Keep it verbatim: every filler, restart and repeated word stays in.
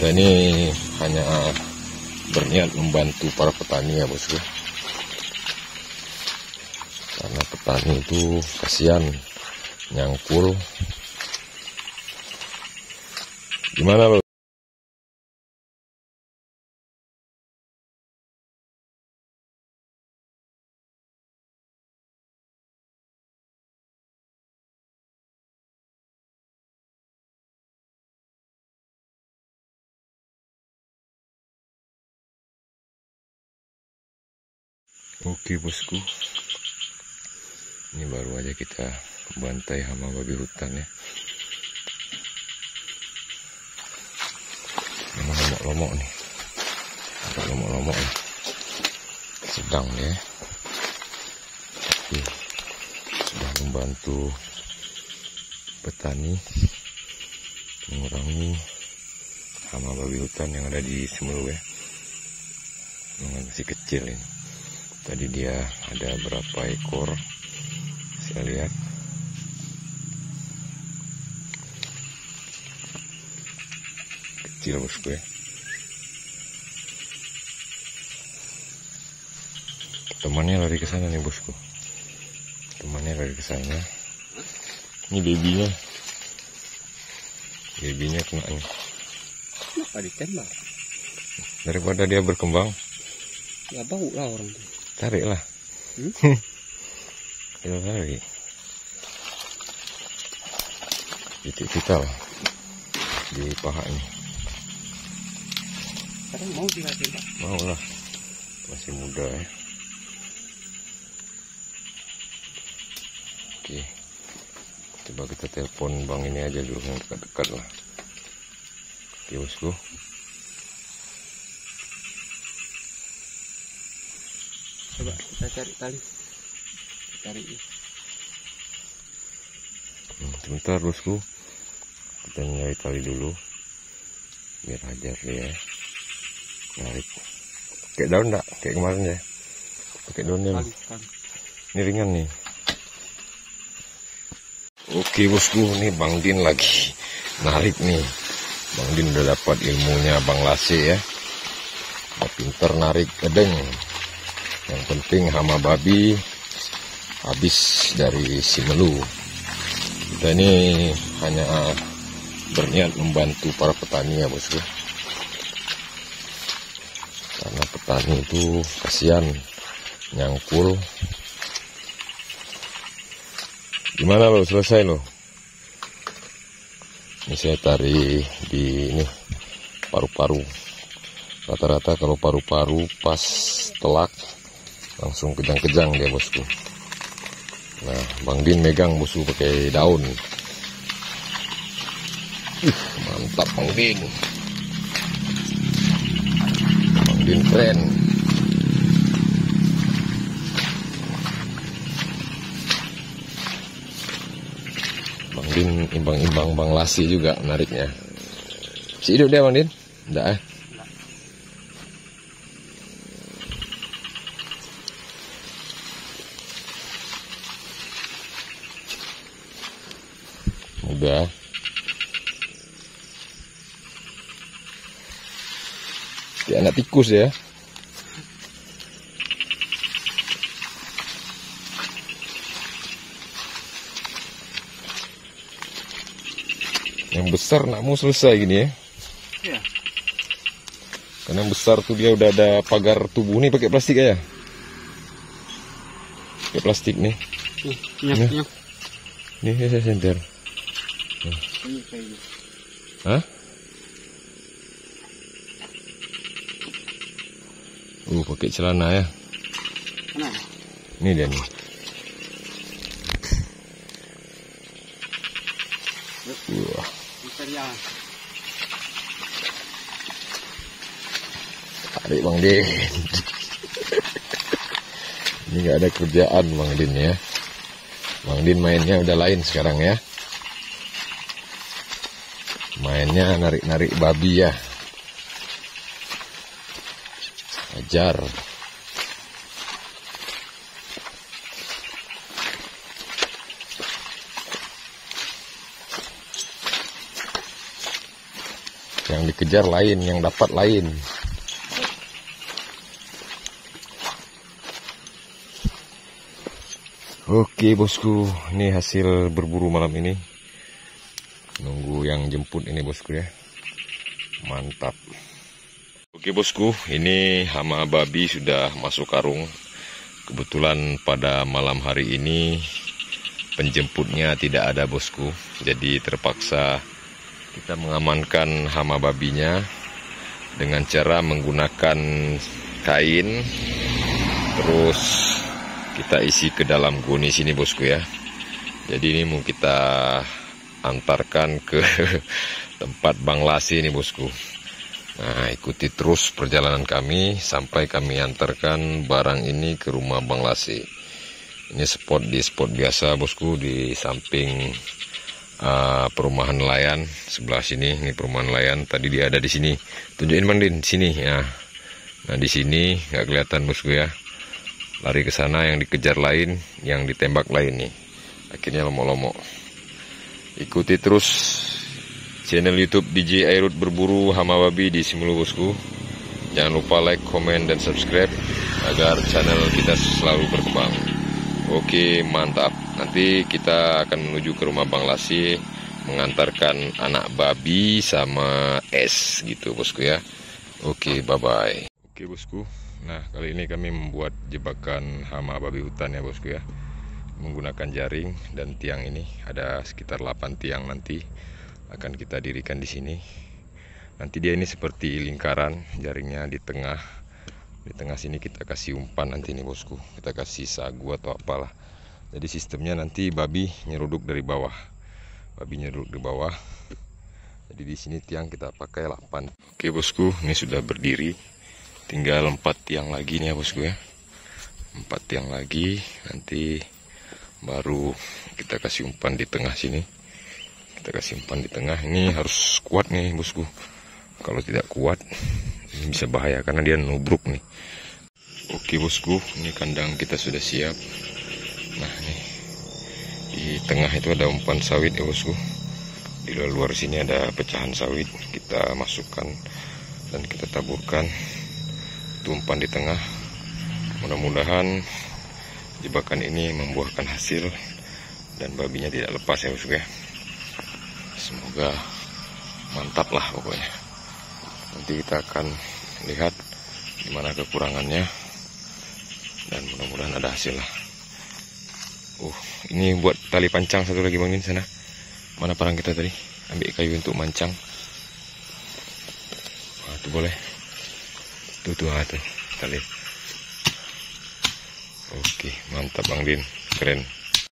Kita ini hanya berniat membantu para petani ya bosku, karena petani itu kasihan nyangkul. Gimana lo? Oke bosku, ini baru aja kita bantai hama babi hutan ya. Memang lomok-lomok nih, agak lomok-lomok nih, sedang ya. Tapi sudah membantu petani mengurangi hama babi hutan yang ada di Semelu ya. Memang masih kecil ini. Tadi dia ada berapa ekor, saya lihat. Kecil bosku ya. Temannya lari ke sana nih bosku. Temannya lari ke sana. Ini babynya. Babynya kena nih. Kenapa ditembak? Daripada dia berkembang. Ya bau lah orang tuh. Tarik lah. Hmm? Kita tarik. Titik vital di paha ini. Sekarang mau sih kasih Pak? Mau lah. Masih muda ya. Oke. Coba kita telepon bang ini aja dulu yang dekat-dekat lah. Oke bosku. Coba kita cari tali. Cari. Hmm, sebentar bosku. Kita nyari tali dulu. Biar hajar dia. Narik. Kayak daun enggak? Kayak kemarin ya. Pakai daunnya. Tali, tali. Ini ringan nih. Oke bosku, nih Bang Din lagi narik nih. Bang Din udah dapat ilmunya Bang Lase ya. Udah pinter narik kedeng. Yang penting hama babi habis dari Semelu. Kita ini hanya berniat membantu para petani ya bosku, karena petani itu kasihan nyangkul. Gimana lo, selesai lo? Ini saya tarik di ini paru-paru. Rata-rata kalau paru-paru pas telak langsung kejang-kejang dia bosku. Nah, Bang Din megang bosku pakai daun. Uh, mantap Bang Din. Bang Din keren. Bang Din imbang-imbang Bang Lasi juga nariknya. Si hidup dia Bang Din? Enggak eh? Udah. Kayak anak tikus ya. Yang besar nak mau selesai gini ya. Iya. Karena yang besar tuh dia udah ada pagar tubuh nih, pakai plastik ya. Pakai plastik nih. Nih, nyap, nyap. Nih saya senter. Ini kayak gitu. Hah? Uh, pakai celana ya. Kenapa? Ini dia nih. Wah. Material. Tarik Bang Din. Ini nggak ada kerjaan Bang Din ya. Bang Din mainnya udah lain sekarang ya. Mainnya narik-narik babi ya. Ajar. Yang dikejar lain, yang dapat lain. Oke bosku, ini hasil berburu malam ini. Nunggu yang jemput ini bosku ya. Mantap. Oke bosku, ini hama babi sudah masuk karung. Kebetulan pada malam hari ini penjemputnya tidak ada bosku. Jadi terpaksa kita mengamankan hama babinya dengan cara menggunakan kain. Terus kita isi ke dalam goni sini bosku ya. Jadi ini mau kita antarkan ke tempat Bang Lasi ini bosku. Nah, ikuti terus perjalanan kami sampai kami antarkan barang ini ke rumah Bang Lasi. Ini spot di spot biasa bosku, di samping uh, perumahan nelayan sebelah sini. Ini perumahan nelayan. Tadi dia ada di sini. Tunjukin Bang Din sini ya. Nah di sini nggak kelihatan bosku ya. Lari ke sana, yang dikejar lain, yang ditembak lain nih. Akhirnya lomo-lomo. Ikuti terus channel YouTube D J Airut berburu hama babi di Simulu bosku. Jangan lupa like, komen, dan subscribe agar channel kita selalu berkembang. Oke, mantap. Nanti kita akan menuju ke rumah Bang Lasi mengantarkan anak babi sama es gitu bosku ya. Oke, bye-bye. Oke bosku. Nah, kali ini kami membuat jebakan hama babi hutan ya bosku ya. Menggunakan jaring dan tiang ini. Ada sekitar delapan tiang nanti akan kita dirikan di sini. Nanti dia ini seperti lingkaran, jaringnya di tengah. Di tengah sini kita kasih umpan nanti nih bosku. Kita kasih sagu atau apalah. Jadi sistemnya nanti babi nyeruduk dari bawah. Babi nyeruduk di bawah. Jadi di sini tiang kita pakai delapan. Oke bosku, ini sudah berdiri. Tinggal empat tiang lagi nih ya bosku ya. Empat tiang lagi, nanti baru kita kasih umpan di tengah sini. Kita kasih umpan di tengah. Ini harus kuat nih bosku. Kalau tidak kuat ini bisa bahaya karena dia nubruk nih. Oke bosku, ini kandang kita sudah siap. Nah nih di tengah itu ada umpan sawit ya bosku. Di luar sini ada pecahan sawit. Kita masukkan dan kita taburkan. Itu umpan di tengah. Mudah-mudahan jebakan ini membuahkan hasil dan babinya tidak lepas ya bosku ya. Semoga mantap lah pokoknya. Nanti kita akan lihat gimana kekurangannya dan mudah-mudahan ada hasil lah. Uh, ini buat tali pancang satu lagi Bang Din sana. Mana parang kita tadi? Ambil kayu untuk mancang. Wah, itu boleh. Tuh tuh tuh tali. Oke, mantap Bang Din, keren.